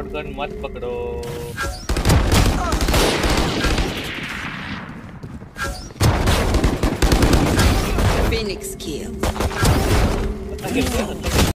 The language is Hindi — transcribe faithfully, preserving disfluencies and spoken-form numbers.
शॉटगन मत पकड़ो। Phoenix kill. अच्छा खेलते हैं।